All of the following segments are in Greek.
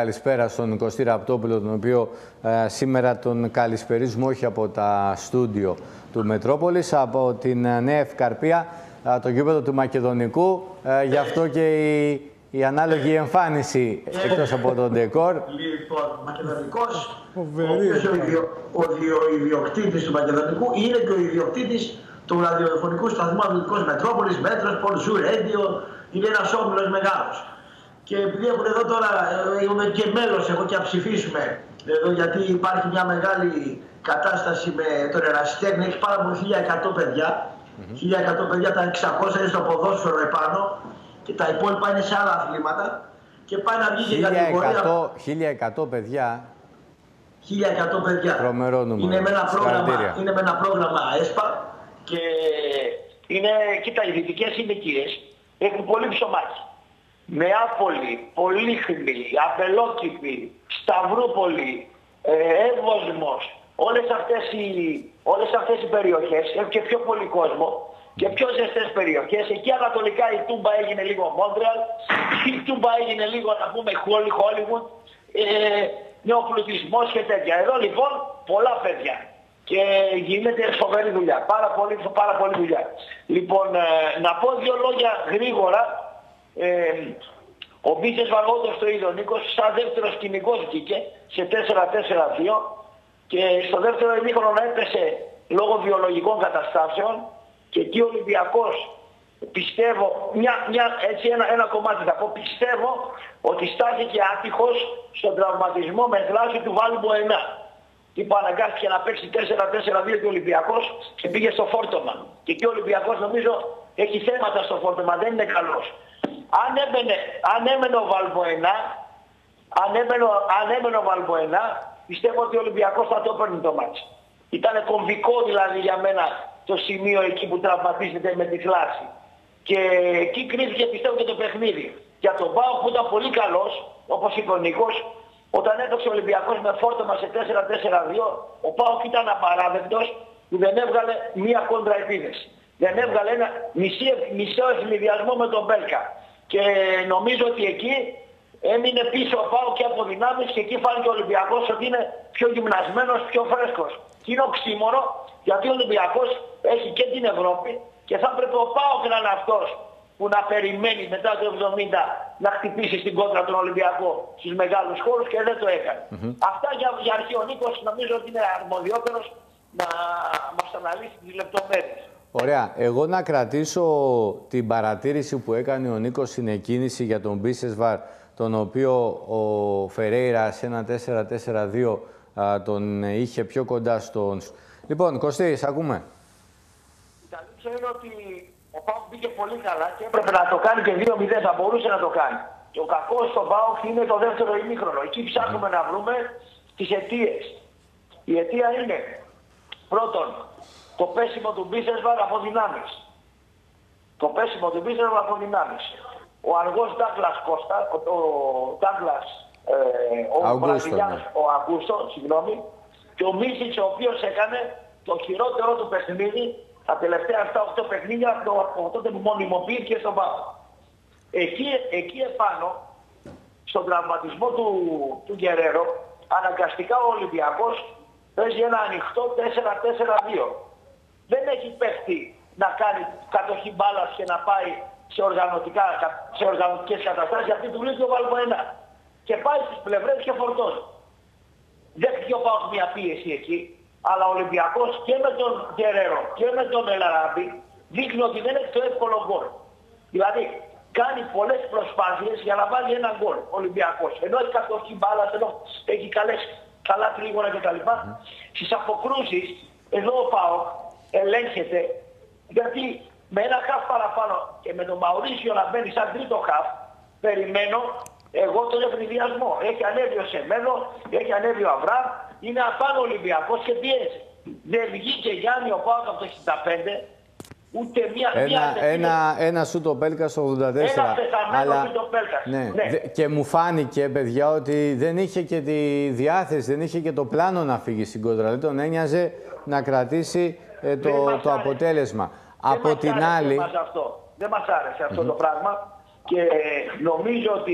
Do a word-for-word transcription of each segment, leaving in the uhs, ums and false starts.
Καλησπέρα στον Κωστή Ραπτόπουλο, τον οποίο ε, σήμερα τον καλησπερίζουμε όχι από τα στούντιο του Μετρόπολης, από την ε, Νέα Ευκαρπία, ε, το γήπεδο του Μακεδονικού. Ε, γι' αυτό και η, η ανάλογη εμφάνιση εκτός από τον ντεκόρ. Λοιπόν, ο Μακεδονικός, ο οποίος ο, ιδιο, ο, ο ιδιοκτήτης του Μακεδονικού είναι και ο ιδιοκτήτης του ραδιοφωνικού σταθμού Αθλητικός Μετρόπολης, Μέτρος, Πολσού, Ρέντιο, είναι ένας όμιλος μεγάλος. Και επειδή έχουν εδώ τώρα, έχουμε και μέλος, εγώ και να ψηφίσουμε εδώ, γιατί υπάρχει μια μεγάλη κατάσταση με τον ερασιτέχνη, έχει πάρα πολύ χίλια εκατό παιδιά. Mm-hmm. χίλια εκατό παιδιά, τα εξακόσια είναι στο ποδόσφαιρο επάνω και τα υπόλοιπα είναι σε άλλα αθλήματα. Και πάει να βγει και κατηγορία. χίλια εκατό παιδιά. χίλια εκατό παιδιά. Τρομερό νούμερο. Είναι με ένα πρόγραμμα, είναι με ένα πρόγραμμα ΕΣΠΑ και είναι, κοίτα, οι δυτικές συνοικίες έχουν πολύ ψωμάκι. Νεάπολη, Πολύχνη, Αμπελόκηπη, Σταυρούπολη, ε, Εύωσμος, όλες αυτές, οι, όλες αυτές οι περιοχές έχουν και πιο πολύ κόσμο και πιο ζεστές περιοχές. Εκεί ανατολικά η Τούμπα έγινε λίγο Μόντρεαλ, η Τούμπα έγινε λίγο, να πούμε, Χόλιγουντ, ε, νεοπλουτισμός και τέτοια. Εδώ λοιπόν πολλά παιδιά και γίνεται φοβερή δουλειά, πάρα πολύ, πάρα πολύ δουλειά. Λοιπόν, ε, να πω δύο λόγια γρήγορα. Ε, ο Μπίσες Βαγόντος το είδε ο Νίκος, σαν δεύτερος κοινικός βγήκε σε τέσσερα τέσσερα δύο και στο δεύτερο ημίχρονο έπεσε λόγω βιολογικών καταστάσεων και εκεί ο Ολυμπιακός, πιστεύω, μια, μια, έτσι ένα, ένα κομμάτι θα πω, πιστεύω ότι στάθηκε άτυχος στον τραυματισμό με δράση του Βάλμποενά. Τι που αναγκάστηκε να παίξει τέσσερα τέσσερα δύο και ο Ολυμπιακός και πήγε στο Φόρτομαν. Και εκεί ο Ολυμπιακός νομίζω έχει θέματα στο Φόρτομαν, δεν είναι καλός. Αν έμενε, αν έμενε ο Βαλμποενά, αν έμενε, αν έμενε ο Βαλμποενά, πιστεύω ότι ο Ολυμπιακός θα το έπαιρνε το μάτσο. Ήταν κομβικό δηλαδή για μένα το σημείο εκεί που τραυματίζεται με τη θλάση. Και εκεί κρίθηκε πιστεύω και το παιχνίδι. Για τον ΠΑΟΚ που ήταν πολύ καλός, όπως είπε ο Νίκος, όταν έπαιξε ο Ολυμπιακός με φόρτωμα σε τέσσερα τέσσερα δύο, ο ΠΑΟΚ ήταν απαράδεκτος που δεν έβγαλε μία κόντρα επίδεση. Δεν έβγαλε ένα μισή, μισό ευνηδιασμό με τον Μπέλκα. Και νομίζω ότι εκεί έμεινε πίσω ο ΠΑΟΚ και από δυνάμεις και εκεί φάνηκε ο Ολυμπιακός ότι είναι πιο γυμνασμένος, πιο φρέσκος. Και είναι οξύμορο γιατί ο Ολυμπιακός έχει και την Ευρώπη και θα πρέπει ο ΠΑΟΚ να είναι αυτός που να περιμένει μετά το εβδομήντα να χτυπήσει στην κόντρα τον Ολυμπιακό στους μεγάλους χώρους και δεν το έκανε. Mm-hmm. Αυτά για, για αρχή ο Νίκος νομίζω ότι είναι αρμοδιότερος να μας αναλύσει τις λεπτομέρειες. Ωραία. Εγώ να κρατήσω την παρατήρηση που έκανε ο Νίκος στην εκκίνηση για τον Μπίσεσβαρ, τον οποίο ο Φερέιρα σε ένα τέσσερα τέσσερα δύο α, τον είχε πιο κοντά στον... Λοιπόν, Κωστή, σ' ακούμε. Η αλήθεια είναι ότι ο ΠΑΟΚ μπήκε πολύ καλά και έπρεπε να το κάνει και δύο μηδέν, θα μπορούσε να το κάνει. Και ο κακός στον ΠΑΟΚ είναι το δεύτερο ημίχρονο. Εκεί ψάχνουμε mm. να βρούμε τις αιτίες. Η αιτία είναι, πρώτον, το πέσιμο του Μπίσεσβαρ από δυνάμεις. Το πέσιμο του Μπίσεσβαρ από δυνάμεις. Ο αργός Ντάγκλας Κώστα, ο, ο Ντάγκλας, ε, ο Βραζιλιάνος, ο Αγκούστο, συγγνώμη, και ο Μίσιτς, ο οποίος έκανε το χειρότερο του παιχνίδι τα τελευταία επτά οκτώ παιχνίδια, το, από τότε που μονιμοποιήθηκε στον ΠΑΟΚ. Εκεί, εκεί επάνω, στον τραυματισμό του, του Γκερέρο, αναγκαστικά ο Ολυμπιακός παίζει ένα ανοιχτό τέσσερα τέσσερα δύο. Δεν έχει παίχτη να κάνει κατοχή μπάλας και να πάει σε, οργανωτικά, σε οργανωτικές καταστάσεις, γιατί του λείπει ο Βαλμποενά. Και πάει στις πλευρές και φορτώσει. Δέχτηκε ο ΠΑΟΚ μια πίεση εκεί, αλλά ο Ολυμπιακός και με τον Γκερέρο και με τον Ελαράμπη δείχνει ότι δεν έχει το εύκολο γκολ. Δηλαδή κάνει πολλές προσπάθειες για να βάλει ένα γκολ ο Ολυμπιακός. Ενώ έχει κατοχή μπάλας, ενώ έχει καλές, καλά τρίγωνα κτλ. Mm. Στις αποκρούσεις, εδώ ο ΠΑΟΚ ελέγχεται, γιατί με ένα χαφ παραπάνω και με τον Μαουρίσιο να μπαίνει σαν τρίτο χαφ, περιμένω εγώ τον ευνηδιασμό. Έχει ανέβει ο Σεμένο, έχει ανέβει ο Αβράμ, είναι απάνω ο Ολυμπιακός και πιέζει. Δεν βγήκε Γιάννη ο ΠΑΟΚ από το εξήντα πέντε, ούτε μία... Ένα, μία ένα, ένα σούτ ο Πέλκας στο ογδόντα τέσσερα. Ένα πεθαμένο σούτ ο Πέλκας. Ναι. Ναι. Και μου φάνηκε, παιδιά, ότι δεν είχε και τη διάθεση, δεν είχε και το πλάνο να φύγει στην κόντρα. Δεν τον ένοιαζε να κρατήσει ε, το, το αποτέλεσμα. Δεν από την άρεσε άλλη... Μας αυτό. Δεν μας άρεσε αυτό mm-hmm. το πράγμα και νομίζω ότι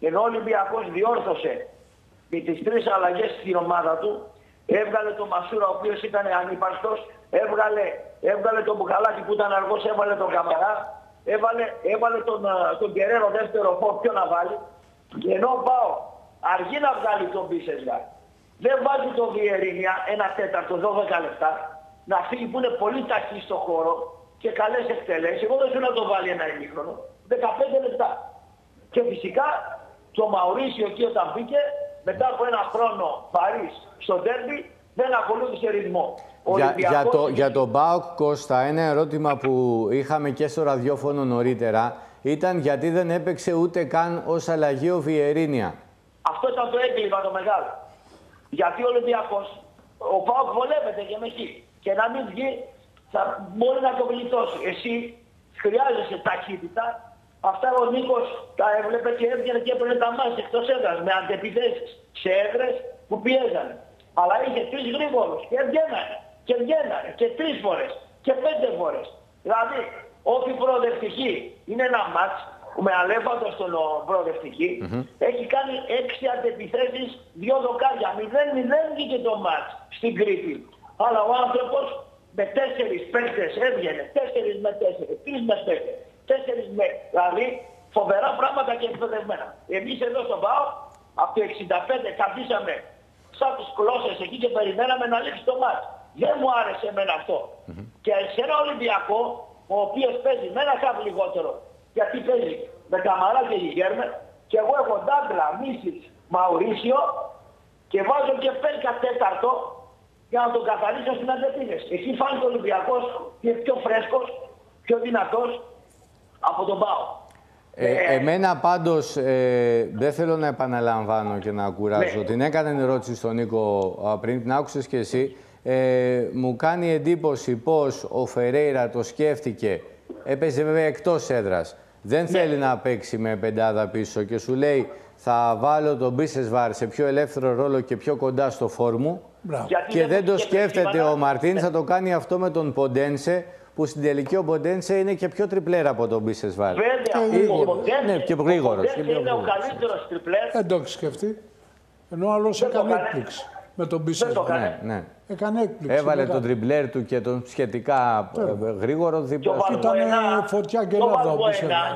Ενώ ο Ολυμπιακός διόρθωσε με τις τρεις αλλαγές στην ομάδα του, έβγαλε τον Μασούρα, ο οποίος ήταν ανύπαρκτος, έβγαλε, έβγαλε τον Μπουχαλάκη που ήταν αργός, έβαλε τον Καμαρά, έβαλε, έβαλε τον, τον Γκερέρο δεύτερο φόρ, ποιο να βάλει. Ενώ πάω, αργεί να βγάλει τον Μπίσεσβαρ. Δεν βάζει τον Βιερίνια ένα τέταρτο, δώδεκα λεπτά, να φύγει που είναι πολύ ταχύ στο χώρο και καλές εκτελέσεις. Εγώ δεν θέλω να το βάλει ένα ημίχρονο, δεκαπέντε λεπτά. Και φυσικά το Μαουρίσιο εκεί όταν μπήκε, μετά από ένα χρόνο βαρύς στο ντέρμπι, δεν ακολούθησε ρυθμό. Για, Ολυμπιακός... για, το, για τον ΠΑΟΚ, Κώστα, ένα ερώτημα που είχαμε και στο ραδιόφωνο νωρίτερα ήταν γιατί δεν έπαιξε ούτε καν ως αλλαγή ο Βιερίνια. Αυτό ήταν το έγκλημα το μεγάλο. Γιατί ο Ολυμπιακός, ο ΠΑΟΚ βολεύεται και με εκεί. Και να μην βγει, θα μπορεί να το γλιτώσει. Εσύ χρειάζεσαι ταχύτητα. Αυτά ο Νίκος τα έβλεπε και έβγαινε και έπαιρνε τα μάτια εκτός έδρας με αντεπιθέσεις σε έδρες που πιέζανε. Αλλά είχε τρεις γρήγορους και βγαίνανε και βγαίνανε και τρεις φορές και πέντε φορές. Δηλαδή, όποι προοδευτική είναι ένα μάτς που με αλέφαντο στον προοδευτική mm-hmm. έχει κάνει έξι αντεπιθέσεις, δύο δοκάρια. Μηδέν μηδέν βγήκε το μάτς στην Κρήτη. Αλλά ο άνθρωπος με τέσσερις παίκτες έβγαινε, τέσσερις με τέσσερις, τρεις με πέντε. Τέσσερις με, δηλαδή φοβερά πράγματα και εκπαιδευμένα. Εμείς εδώ στον ΠΑΟ από το εξήντα πέντε καθίσαμε σαν τους κλώσσες εκεί και περιμέναμε να λήξει το μάτς. Δεν μου άρεσε εμένα αυτό. Mm-hmm. Και σε ένα Ολυμπιακό, ο οποίος παίζει με ένα χαβ λιγότερο, γιατί παίζει με Καμαρά και Γιγέρμε, και εγώ έχω Ντάγκλα, Μίσιτς, Μαουρίσιο και βάζω και Πέλκα τέταρτο για να τον καθαρίσω στην αντεπίθεση. Εκεί φάνηκε ο Ολυμπιακός και πιο φρέσκος, πιο δυνατός από τον ΠΑΟ. Ε, ε, εμένα πάντως ε, δεν θέλω να επαναλαμβάνω και να κουράζω. Ναι. Την έκανε ερώτηση στον Νίκο πριν, την άκουσες και εσύ. Ε, μου κάνει εντύπωση πως ο Φερέιρα το σκέφτηκε. Έπαιζε βέβαια εκτός έδρας. Δεν ναι. θέλει να παίξει με πεντάδα πίσω και σου λέει θα βάλω τον Μπίσεσβαρ σε πιο ελεύθερο ρόλο και πιο κοντά στο φόρ μου. Και δεν το σκέφτεται ο Μαρτίν, ναι. θα το κάνει αυτό με τον Ποντένσε, που στην τελική ο Ποντένσε είναι και πιο τριπλέρα από τον Μπίσεσβαρ. Βέβαια, ο Ποντένσε ναι, και γρήγορος. είναι ο καλύτερος τριπλέρ. Δεν το έχει σκεφτεί. Ενώ άλλος έκανε έκπληξη με τον Μπίσεσβαρ. Ναι, ναι. Έκανε έκπληξη. Έβαλε τον τριπλέρ του και τον σχετικά γρήγορο δίπλα. Ήταν φωτιά και λάβδα ο Μπίσεσβαρ.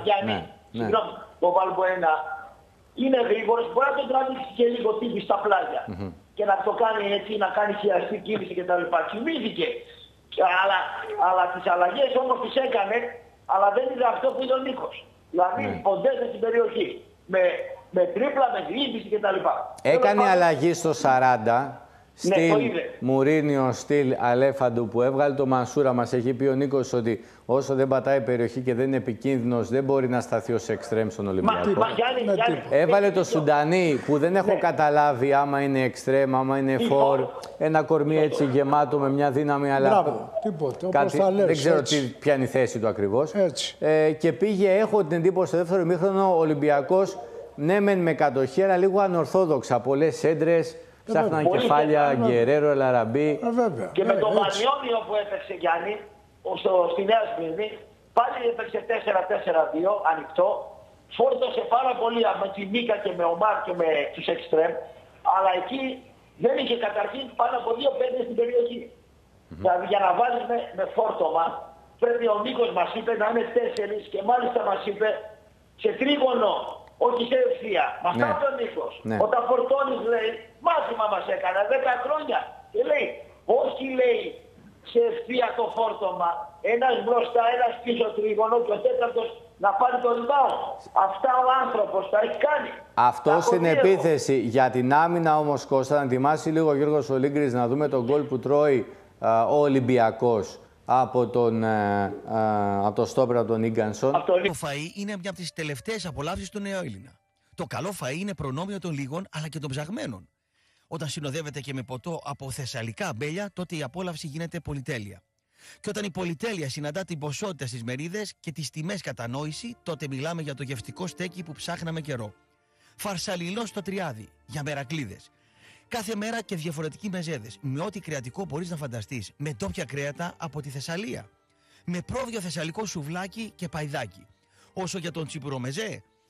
Το Βαλμποένα είναι γρήγορος, μπορεί να τον τραβήξει και λίγο τύπη στα πλάγια. Mm-hmm. Και να το κάνει έτσι, να κάνει χειαστή κίνηση κτλ. Κοιμήθηκε. Αλλά, αλλά τις αλλαγές όμως τις έκανε, αλλά δεν είδε αυτό που είδε ο Νίκος. Δηλαδή mm. ποντέζε στην περιοχή. Με, με τρίπλα, με διείσδυση κτλ. Έκανε Τώρα, αλλαγή στο σαράντα. Στυλ ναι, Μουρίνιο, στυλ Αλέφαντου που έβγαλε το Μανσούρα. Μας έχει πει ο Νίκος ότι όσο δεν πατάει περιοχή και δεν είναι επικίνδυνος, δεν μπορεί να σταθεί ως εξτρέμ στον Ολυμπιακό. Μα, μα, Γιάννη, Γιάννη, έβαλε το Σουντανί που δεν έχω ναι. καταλάβει άμα είναι εξτρέμ, άμα είναι φορ. Ένα κορμί έτσι γεμάτο με μια δύναμη, αλλά. Μπράβο, τίποτε. Κάτι, θα λες, δεν ξέρω έτσι. τι, ποια είναι η θέση του ακριβώς. Ε, και πήγε, έχω την εντύπωση στο δεύτερο ημίχρονο, ο Ολυμπιακός ναι, μεν με κατοχή, αλλά λίγο ανορθόδοξα. Πολλές έντρες. Ψάχναν πολύ κεφάλια, βέβαια. Γκερέρο, Ελαραμπή. Και με ε, τον έτσι. Μανιόνιο που έπαιξε Γιάννη, στο, στη Νέα Σμύρνη, πάλι έπαιξε τέσσερα τέσσερα δύο, ανοιχτό. Φόρτωσε πάρα πολύ με τη Μίκα και με ο Μάρ και με τους εξτρέμ. Αλλά εκεί δεν είχε καταρχήν πάνω από δύο πέντε στην περιοχή. Mm-hmm. Δηλαδή για να βάλεις με, με φόρτωμα, πρέπει ο Νίκος μας είπε να είναι τέσσερις και μάλιστα μας είπε σε τρίγωνο. Όχι σε ευθεία. Μα αυτά ναι. ο Νίκος. Ναι. Όταν φορτώνεις λέει, μάθημα μας έκανε δέκα χρόνια. Και λέει, όχι λέει σε ευθεία το φόρτωμα. Ένας μπροστά, ένας πίσω τρίγωνο και ο τέταρτος να πάρει το rebound. Αυτά ο άνθρωπος τα έχει κάνει. Αυτό στην επίθεση. Για την άμυνα όμως, Κώστα, να ετοιμάσει λίγο ο Γιώργος Ολύγκρης να δούμε τον γκολ που τρώει α, ο Ολυμπιακός από τον, α, α, από το στόπερ, από τον Ίγκανσον. Το φαΐ είναι μια από τις τελευταίες απολαύσεις του νέου Έλληνα. Το καλό φαΐ είναι προνόμιο των λίγων αλλά και των ψαγμένων. Όταν συνοδεύεται και με ποτό από θεσσαλικά αμπέλια, τότε η απόλαυση γίνεται πολυτέλεια. Και όταν η πολυτέλεια συναντά την ποσότητα στις μερίδες και τις τιμές κατανόηση, τότε μιλάμε για το γευστικό στέκι που ψάχναμε καιρό. Φαρσαλιλό στο τριάδι, για μερακλίδες. Κάθε μέρα και διαφορετικοί μεζέδες, με ό,τι κρεατικό μπορείς να φανταστείς, με ντόπια κρέατα από τη Θεσσαλία. Με πρόβιο θεσσαλικό σουβλάκι και παϊδάκι. Όσο για τον τσιπουρομεζέ,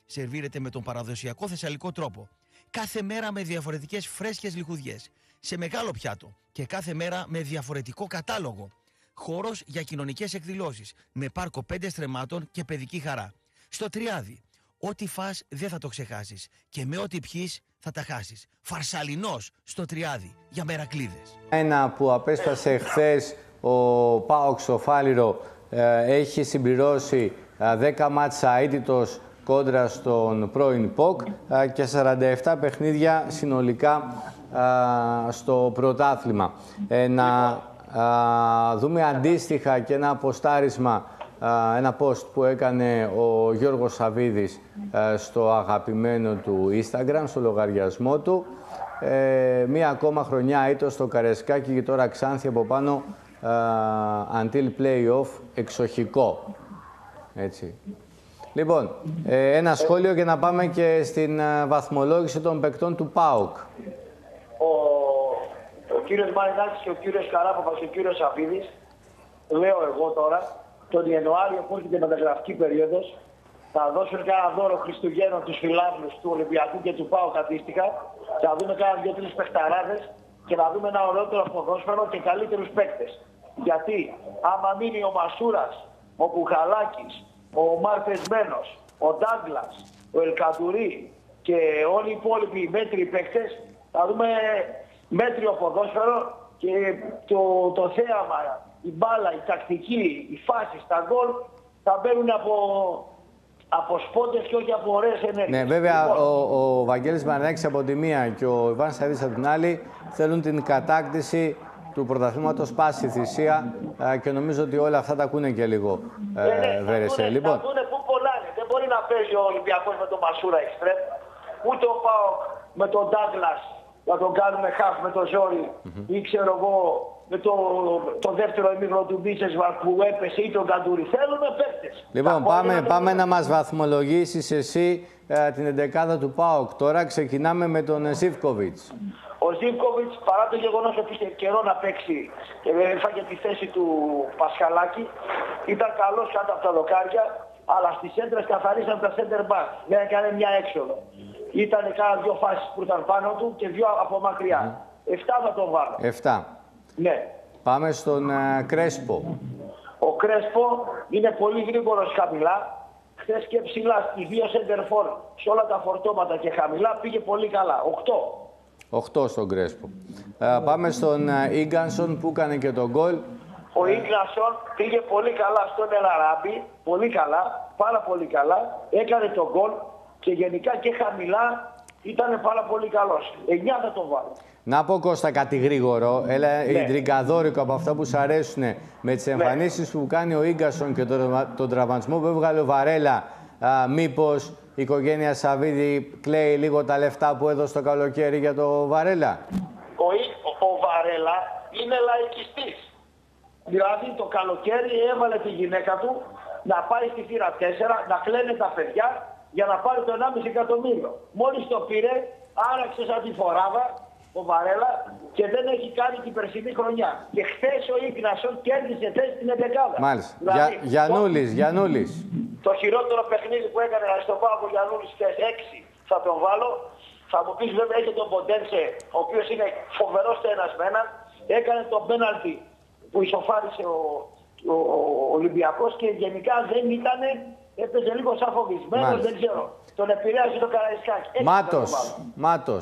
σερβίρεται με τον παραδοσιακό θεσσαλικό τρόπο. Κάθε μέρα με διαφορετικές φρέσκες λιχουδιές, σε μεγάλο πιάτο και κάθε μέρα με διαφορετικό κατάλογο. Χώρος για κοινωνικές εκδηλώσεις, με πάρκο πέντε στρεμμάτων και παιδική χαρά. Στο Τριάδι, ό,τι φας δεν θα το ξεχάσεις και με ό,τι πιείς θα τα χάσεις. Φαρσαλινός στο Τριάδι για μερακλείδες. Ένα που απέσπασε χθες ο ΠΑΟΚ στο Φάληρο ε, έχει συμπληρώσει ε, δέκα μάτς αίτητος κόντρα στον πρώην ΠΟΚ ε, και σαράντα επτά παιχνίδια συνολικά ε, στο πρωτάθλημα. Ε, να ε, δούμε αντίστοιχα και ένα αποστάρισμα, ένα post που έκανε ο Γιώργος Σαββίδης στο αγαπημένο του Instagram, στο λογαριασμό του. Ε, μία ακόμα χρονιά ήττος στο Καρεσκάκι και τώρα Ξάνθη από πάνω, uh, until play-off, εξοχικό. Έτσι. Λοιπόν, ε, ένα σχόλιο και να πάμε και στην uh, βαθμολόγηση των παικτών του ΠΑΟΚ. Ο, ο κύριος Μαρινάκης και ο κύριος Καράπαπας και ο κύριος Σαββίδης, λέω εγώ τώρα, τον Ιανουάριο που έρχεται η μεταγραφική περίοδος, θα δώσουν κάνα δώρο Χριστουγέννων τους φιλάθλους του Ολυμπιακού και του ΠΑΟΚ αντίστοιχα. Θα δούμε κάνα δύο-τρεις παιχταράδες και θα δούμε ένα ωραιότερο ποδόσφαιρο και καλύτερους παίκτες. Γιατί άμα μείνει ο Μασούρας, ο Κουχαλάκης, ο Μαρθεσμένος, ο Ντάγκλας, ο Ελκαντουρί και όλοι οι υπόλοιποι μέτριοι παίκτες, θα δούμε μέτριο ποδόσφαιρο και το, το θέαμα, η μπάλα, η τακτική, οι φάσεις, τα γκολ θα μπαίνουν από, από σπόντες και όχι από ωραίες ενέργειες. Ναι, βέβαια ο, ο Βαγγέλης Μαρινάκης από τη μία και ο Ιβάν Σαββίδης από την άλλη θέλουν την κατάκτηση του πρωταθλήματος πάση θυσία και νομίζω ότι όλα αυτά τα ακούνε και λίγο ε, ναι, ναι, Βέρεσε. Θα Λοιπόν. δούνε πού πολλάνε. Δεν μπορεί να παίζει ο Ολυμπιακός με τον Μασούρα εξτρέμ, ούτε ο ΠΑΟΚ με τον Ντάγκλας να τον κάνουμε χαφ με το ζόρι mm-hmm. ή ξέρω εγώ με το, το δεύτερο ημίχρονο του Μπίσεσβαρ που έπεσε ή τον Καντούρη. Θέλουμε παίκτες. Λοιπόν, πάμε, να πάμε να μας βαθμολογήσεις εσύ ε, την εντεκάδα του ΠΑΟΚ. Τώρα ξεκινάμε με τον Ζίβκοβιτς. Ο Ζίβκοβιτς, παρά το γεγονός ότι είχε καιρό να παίξει και έφαγε τη θέση του Πασχαλάκη, ήταν καλός κάτω από τα δοκάρια, αλλά στις έντρες καθαρίσαν τα center back. Δεν έκανε μια έξοδο. Ήταν κάνα δύο φάσεις που ήταν πάνω του και δύο από μακριά. Mm. Εφτά θα τον βάλω. Εφτά. Ναι. Πάμε στον uh, Κρέσπο. Ο Κρέσπο είναι πολύ γρήγορος χαμηλά. Χθες και ψηλά στις δύο σεντερφόρ, σε όλα τα φορτώματα και χαμηλά πήγε πολύ καλά. Οκτώ. Οκτώ στον Κρέσπο. Uh, πάμε στον Ίγκανσον uh, που έκανε και τον γκολ. Ο Ίγκανσον πήγε πολύ καλά στον Ελαράμπη. Πολύ καλά. Πάρα πολύ καλά. Έκανε τον γκολ και γενικά και χαμηλά ήταν πάρα πολύ καλός. Εννιά θα το βάλω. Να πω Κώστα κάτι γρήγορο, έλα ναι. Ιντρικαδόρικο από αυτά που σου αρέσουν με τις εμφανίσεις ναι. που κάνει ο Ίγκασον και τον, τον τραυματισμό που έβγαλε ο Βαρέλα. Α, μήπως η οικογένεια Σαββίδη κλαίει λίγο τα λεφτά που έδωσε το καλοκαίρι για το Βαρέλα. Ο, ο, ο Βαρέλα είναι λαϊκιστής. Δηλαδή το καλοκαίρι έβαλε τη γυναίκα του να πάει στη θύρα τέσσερα, να κλαίνε τα παιδιά για να πάρει το ενάμιση εκατομμύριο. Μόλις το πήρε, άραξε σαν τη φοράδα ο Βαρέλα και δεν έχει κάνει την περσινή χρονιά. Και χθες ο Ίγκνασον κέρδισε θέση στην εντεκάδα. Μάλιστα. Δηλαδή, Για, Γιαννούλης, το, Γιαννούλης. Το χειρότερο παιχνίδι που έκανε στον Πάκο Γιαννούλης χθες έξι θα τον βάλω. Θα μου πεις βέβαια έχει τον Ποντένσε, ο οποίος είναι φοβερός στενασμένα. Έκανε τον πέναλτι που ισοφάρισε ο, ο, ο Ολυμπιακός και γενικά δεν ήταν, έπαιζε λίγο σαν φοβισμένος, δεν ξέρω. Τον επηρέασε το Καραϊσκάκι. Μάτος, Μάτος.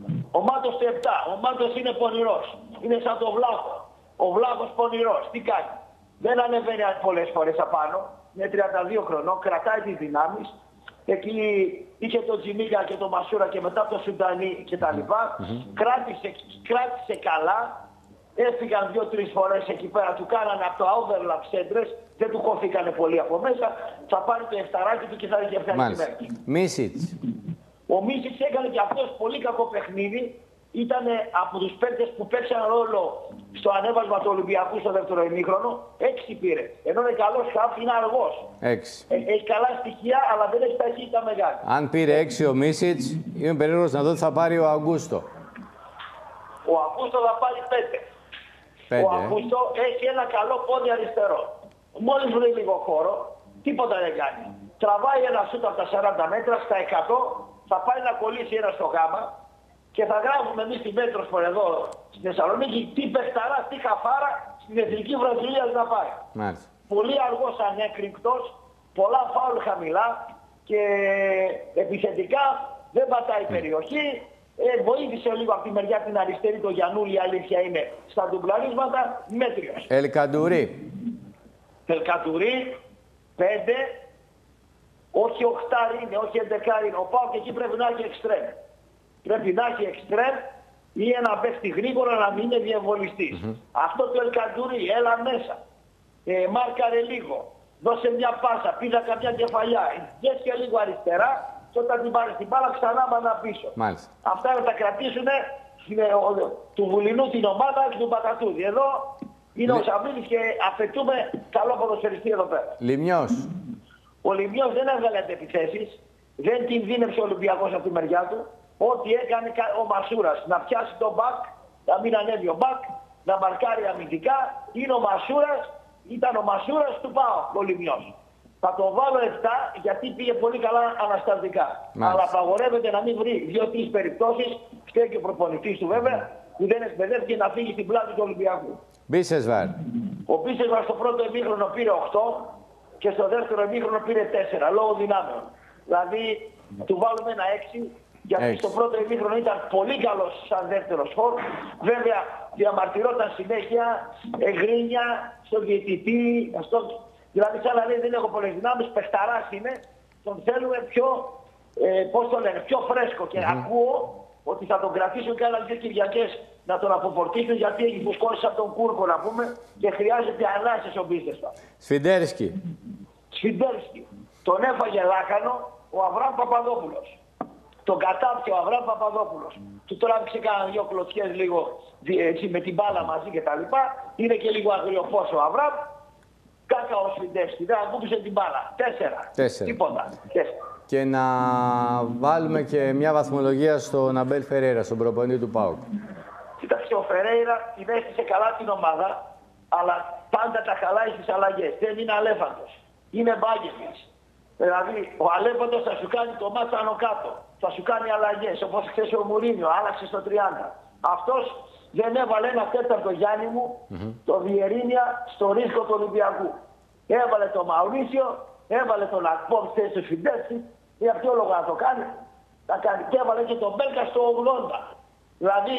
Ο Μάτος το επτά. Ο Μάτος είναι πονηρός. Είναι σαν το Βλάχο. Ο Βλάχος πονηρός. Τι κάνει. Δεν ανεβαίνει πολλές φορές απάνω. Είναι τριάντα δύο χρονών. Κρατάει τις δυνάμεις. Εκεί είχε τον Τζιμίγκα και τον Μασούρα και μετά τον Σουντανί κτλ. Mm-hmm. Κράτησε, κράτησε καλά. Έφυγαν δύο-τρεις φορές εκεί πέρα. Του κάνανε από το overlap σέντρες. Δεν του κόφηκανε πολύ από μέσα. Θα πάρει το εφταράκι του και θα είχε ευχαριστημένο. Μίσιτς. Ο Μίσιτς έκανε και αυτός πολύ κακό παιχνίδι. Ήταν από τους παίκτες που παίξαν ρόλο στο ανέβασμα του Ολυμπιακού στο δεύτερο ημίχρονο. Έξι πήρε. Ενώ είναι καλός χαφ, είναι αργός. Έξι. Ε, έχει καλά στοιχεία, αλλά δεν έχει ταχύτητα μεγάλη. Αν πήρε έξι ο Μίσιτς, είμαι περίεργος να δω τι θα πάρει ο Αγκούστο. Ο Αγκούστο θα πάρει πέντε. πέντε ο Αγκούστο ε. έχει ένα καλό πόδι αριστερό. Μόλις βρει λίγο χώρο, τίποτα δεν κάνει. τραβάει ένα σούτ από τα σαράντα μέτρα στα εκατό, θα πάει να κολλήσει ένα στο γάμα και θα γράφουμε εμείς τη Μέτροσπορ εδώ στη Θεσσαλονίκη τι παιχταρά, τι χαφάρα στην Εθνική Βραζιλία να πάει. Μάλιστα. Πολύ αργός ανέκρινκτος, πολλά φάουλ χαμηλά και επιθετικά δεν πατάει η περιοχή. Ε, βοήθησε λίγο από τη μεριά την αριστερή το Γιαννούλη, η αλήθεια είναι, στα ντουμπλαρίσματα, μέτριος. Ελκαντουρί. Ελκαντουρί, πέντε, όχι οχτάρι είναι, όχι εντεκάρι είναι. Ο Πάοκ εκεί πρέπει να έχει εξτρέμ. Πρέπει να έχει εξτρέμ ή ένα παίχτη γρήγορα να μην είναι διεμβολιστής. Mm-hmm. Αυτό το Ελκαντουρί, έλα μέσα. Ε, μάρκαρε λίγο. Δώσε μια πάσα, πήδα κάποια κεφαλιά. Βγες και λίγο αριστερά και όταν την πάρει την μπάλα ξανά μάνα πίσω. Μάλιστα. Αυτά να τα κρατήσουν του Βουλινού την ομάδα και του Μπακατούδη. Εδώ είναι Λι... ο Σαββίδης και απαιτούμε καλό ποδοσφαιριστή εδώ πέρα. Λιμιός. Ο Λιμιός δεν έβγαλε αντεπιθέσεις, δεν την δίνεψε ο Ολυμπιακός από τη μεριά του. Ό,τι έκανε ο Μασούρας, να πιάσει τον μπακ, να μην ανέβει ο μπακ, να μαρκάρει αμυντικά, είναι ο Μασούρας, ήταν ο Μασούρας του ΠΑΟ, ο Λιμιός. Θα το βάλω επτά γιατί πήγε πολύ καλά αναστατικά. Μάλιστα. Αλλά απαγορεύεται να μην βρει δύο-τρεις περιπτώσεις, φταίει και ο προπονητής του βέβαια, που δεν εκπαιδεύτηκε να φύγει στην πλάτη του Ολυμπιακού. Μπίσεσβαρ. Ο Μπίσεσβαρ στο πρώτο ημίχρονο πήρε οκτώ και στο δεύτερο ημίχρονο πήρε τέσσερα λόγω δυνάμεων. Δηλαδή του βάλουμε ένα έξι. Γιατί έξι. Στο πρώτο ημίχρονο ήταν πολύ καλός σαν δεύτερο φορ. Βέβαια διαμαρτυρόταν συνέχεια, εγκρίνια στον διαιτητή. Στο... Δηλαδή σαν να λέει δεν έχω πολλές δυνάμεις, παιχταράς είναι. Τον θέλουμε πιο, ε, πώς το λένε, πιο φρέσκο. Και mm-hmm. ακούω ότι θα τον κρατήσουν και άλλα δύο Κυριακές να τον αποφορτήσουν γιατί έχει φουσκώσει από τον Κούρκο να πούμε και χρειάζεται ανάσες ο Μπίσεσβαρ. Σφιντέρσκι. Σφιντέρσκι. Τον έφαγε λάχανο ο Αβραάμ Παπαδόπουλος. Τον κατάπτει ο Αβραάμ Παπαδόπουλος. Του τράβηξε κάνα δυο κλωτσιές λίγο έτσι, με την μπάλα μαζί κτλ. Είναι και λίγο αγριοφός ο Αβραάμ. Κάκα ο Σφιντέρσκι. Δεν ακούμπησε την μπάλα. Τέσσερα. Τέσσερα. Τίποτα. Τέσσερα. Και να βάλουμε και μια βαθμολογία στον Αμπέλ Φερέιρα, στον προπονητή του ΠΑΟΚ. Κοίταξε, ο Φερέιρα την έστησε καλά την ομάδα, αλλά πάντα τα χαλάει στις αλλαγές. Δεν είναι αλέφαντος. Είναι μπάγκεφης. Δηλαδή, ο αλέφαντος θα σου κάνει το μάτς άνω κάτω. Θα σου κάνει αλλαγές, όπως χθες ο Μουρίνιο, άλλαξε στο τριάντα. Αυτός δεν έβαλε ένα τέταρτο Γιάννη μου, mm-hmm. το Βιερίνια, στο ρίσκο του Ολυμπιακού. Έβαλε τον Μαουρίσιο, έβαλε τον Ακπόμ θέση του Φιντέρσκι, για ποιο λόγο να το κάνει. Να κάνει. Και έβαλε και τον Μπέλκα στο ογδόντα. Δηλαδή,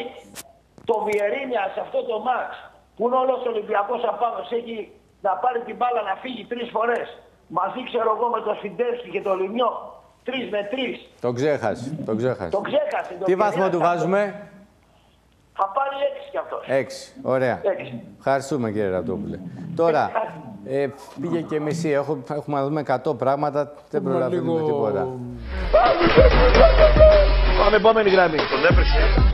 το Βιερίνια σε αυτό το μάτς, που είναι όλος ο Ολυμπιακός απάνω, έχει να πάρει την μπάλα να φύγει τρεις φορές. Μαζί ξέρω εγώ με τον Σφιντέρσκι και τον Λιμιό, τρεις με τρεις. Το ξέχασε, το ξέχασε. Το ξέχασε. Τι βαθμό του βάζουμε? Θα πάρει έξι κι αυτός. Έξι, ωραία. Έξι. Ευχαριστούμε κύριε Ραπτόπουλε. Τώρα, ε, πήγε και μισή, Έχω, έχουμε να δούμε εκατό πράγματα, δεν προλαβαίνουμε λίγο... τίποτα. Πάμε επόμενη γραμμή. Τον έβρισε.